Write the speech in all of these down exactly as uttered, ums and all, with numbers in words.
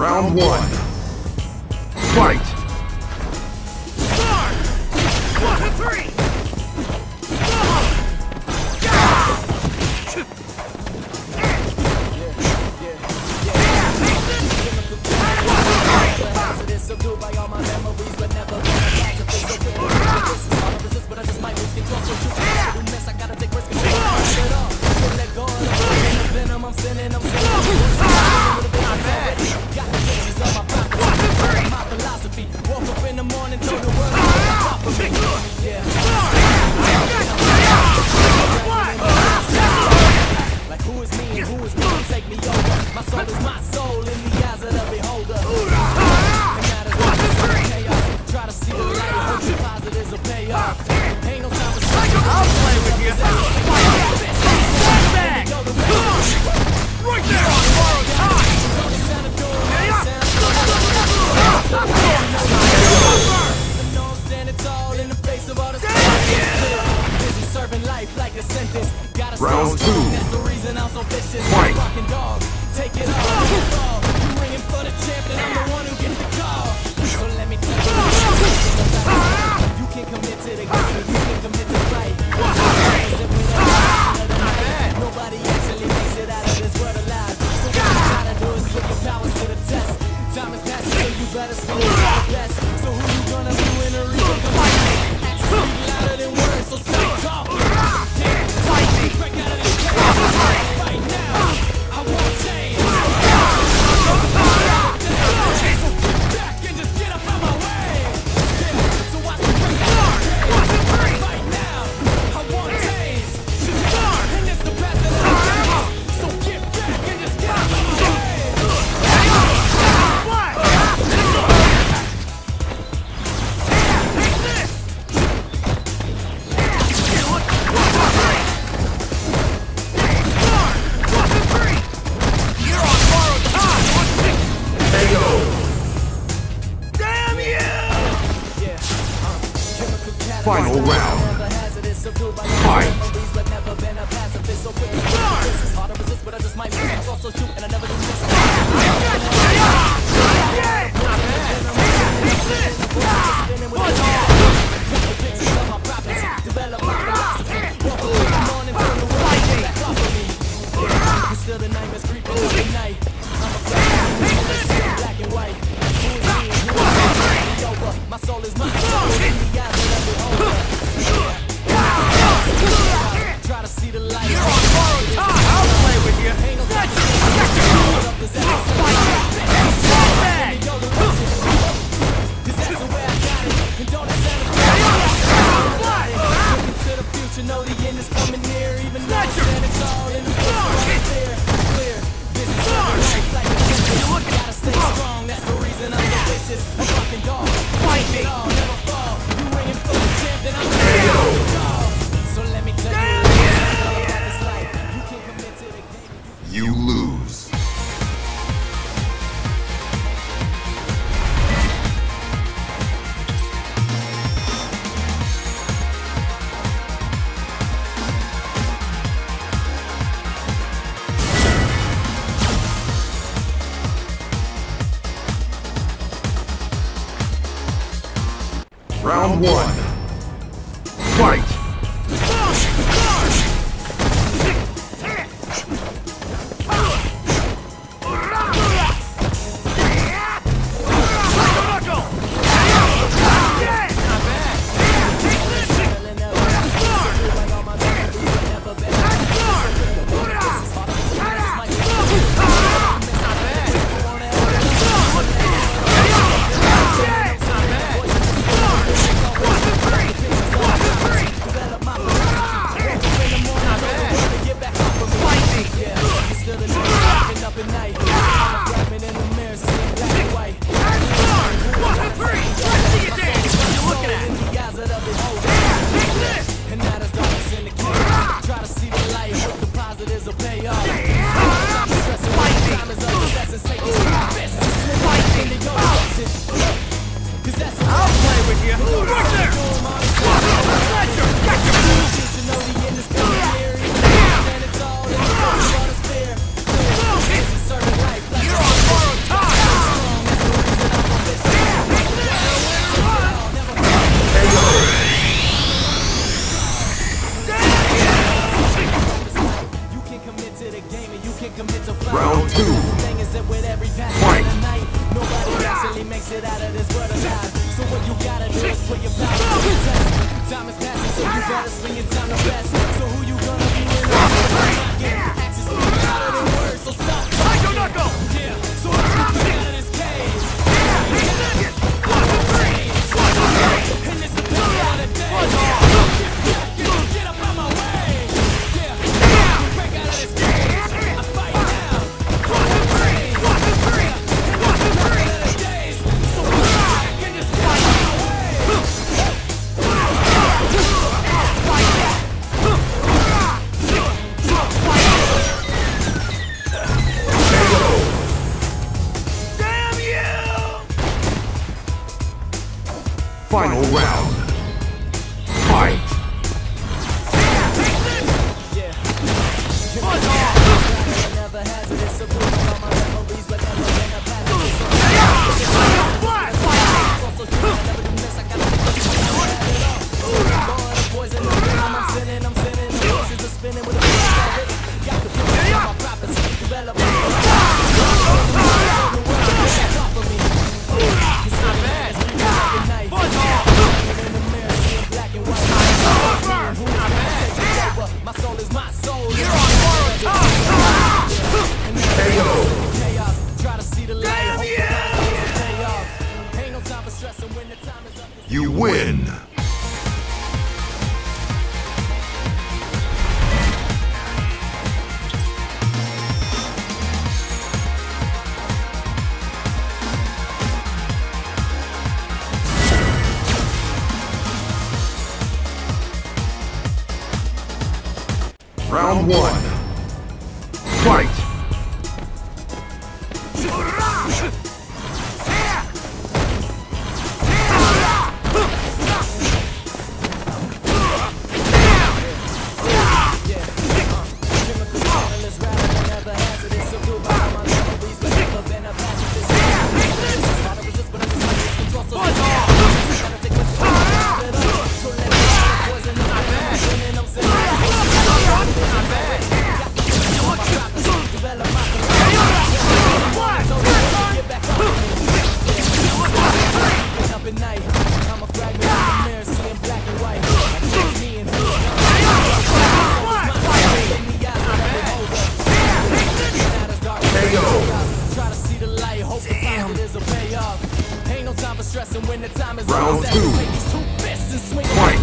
Round one. Fight! Start! One, two, three! Subdued by all my memories, but never been a pacifist. So quick, this is hard to resist, but I just might lose control. So choose to miss, I gotta take risks and shit it off. So let go of the pain, the venom, I'm sinning, I'm sinning. I'm bad. Got the cases on my pocket, my philosophy. Woke up in the morning, told the world on top of me. Yeah. Like who is me and who is me? Take me over. My soul is my soul in the eyes of the beholder. Try to see the light, hope your positives will pay off. Ain't no time to stop. I'll play with you. Back! Right there on borrowed time! I know I'm standing tall in the face of all this busy serving life like a sentence. Gotta Round two. That's the reason I'm so vicious. Fight. Fucking dog. Take it all. You ringing for the champ and I'm the one who gets the call. So let me tell you, you can commit to the game, you can commit to fight. Nobody actually makes it out of this world alive. So what you gotta do is put your powers to the test. Time is passing, so you better spend it to the best. So who you gonna do in a real fight? Actions speak louder than words, so stop talking. Fight me! Break out of this cage. Right now, I won't change. Final round. Fight! Still the nightmares creeping through the night. I'm a black and white. My soul is my soul in the eyes of the beholder. Try to see the light. You're on borrowed time. I'll play with you. Ain't no time to back. Cause that's the way I got it. And don't accept it. Looking to the future, know the end is coming near. Even though it's standing tall in the future, clear, clear. This is life like a picture. Gotta stay strong, that's the reason I'm so vicious. A fucking dog. Fight me! Never fall. You ringing for the champ, then I'm the dog. So let me tell you all about this life. You can commit to the game. You lose. Round one. Fight! makes it out of this world alive. So what you gotta do is put your power to the test. Time is passing, so you better swing your time the best. So who you gonna be when I'm getting actions speak louder than words, so stop. I do not go! Yeah, so let's get back out of this cage. One, two, three! One, two, three! And this is the best out of day. Get up out my way. Yeah, break out of this cage. I fight now. One, two, three! One, two, three! One, two, three! So I can just get out of my way. Damn you! Final round. Fight. Yeah. Never has it. It's a proof of all my memories, but never been a past. Also, you never do this. I gotta take this. I wanna have it all. Boy, the poison. I'm sinning. I'm sinning. The voices are spinning with a voice already. Got the proof of my prophecy. Develop my my soul is my soul. You're on borrowed time. Chaos. Try to see the light. Damn you! Ain't no time for stressing when the time is up. You win. Round one. Fight. Round two. Fight.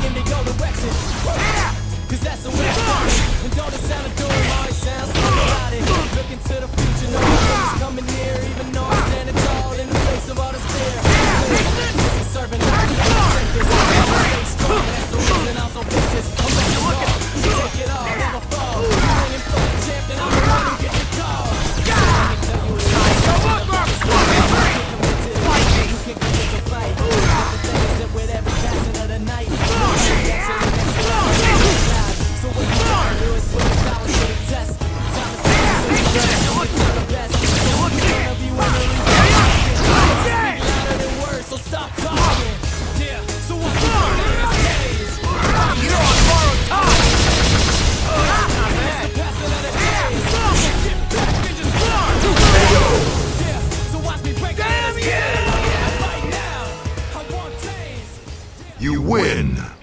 Cause that's the way I start. And don't it sound adoring, always sounds so melodic. Looking to the future, no one's coming near. Even though I'm standing tall in the face of all this fear. Serving life, I'm stay strong. That's the reason I'm so vicious. I'm ready to look at take it all, never fall. Hanging for the champ, then I'm the one who gets the call. Let me tell you it's life. So what, Mark? Fight me. You can commit to fight. The thing is that with every passing of the night, so what you gotta do is put your powers to the test. Time is passing, so you gotta do it to the best. So what you wanna be when you leave? Speak louder than words, so stop talking. Yeah, so what you wanna do is days. You're on borrowed time! It's the passing of the days. So get back and just start. Yeah, so watch me break out of this game. I fight now. I want days. You win.